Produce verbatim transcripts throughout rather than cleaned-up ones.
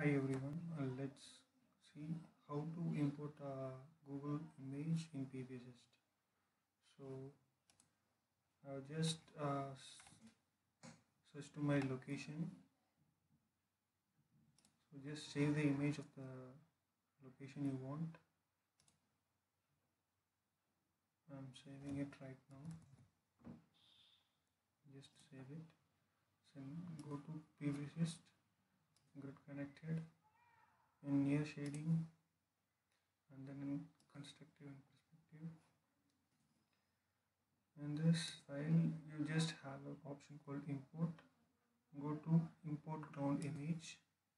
Hi everyone, uh, let's see how to import a Google image in PVSyst. So I'll just uh, search to my location. So just save the image of the location you want. I'm saving it right now. Just save it. Then go to PVSyst, grid connected, in near shading, and then in constructive and perspective. In this file you just have an option called import. Go to import ground image.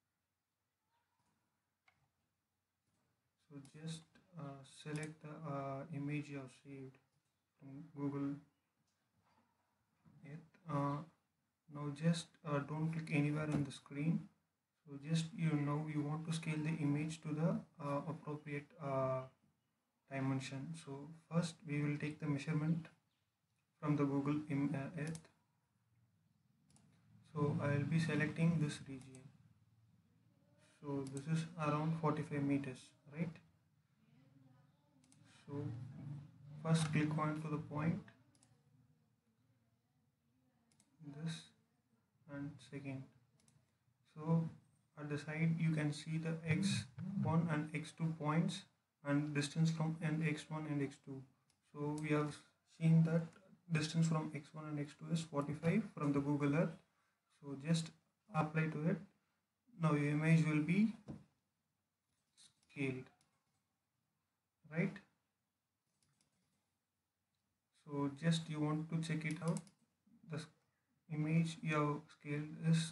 So just uh, select the uh, image you have saved from Google Earth. Uh, now just uh, don't click anywhere on the screen. So just you know you want to scale the image to the uh, appropriate uh, dimension. So first we will take the measurement from the Google im uh, Earth. So I will be selecting this region. So this is around forty-five meters, right? So first click on to the point, this, and second. So at the side you can see the x one and x two points and distance from and x one and x two. So we have seen that distance from x one and x two is forty-five from the Google Earth. So just apply to it. Now your image will be scaled, right? So just you want to check it out. The image you have scaled is,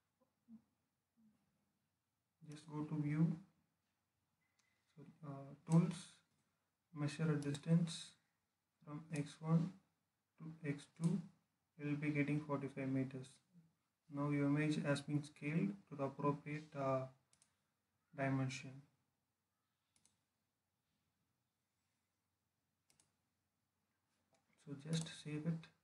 just go to view, so uh, tools, measure a distance from x one to x two. You will be getting forty-five meters. Now your image has been scaled to the appropriate uh, dimension. So just save it.